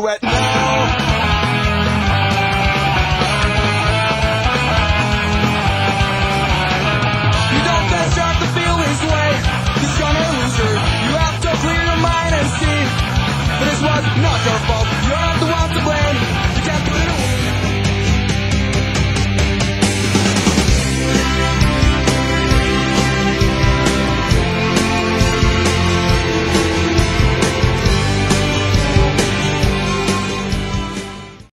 do it now. You don't get start to feel this way, 'cause you're a loser. You have to clear your mind and see that this was not your fault.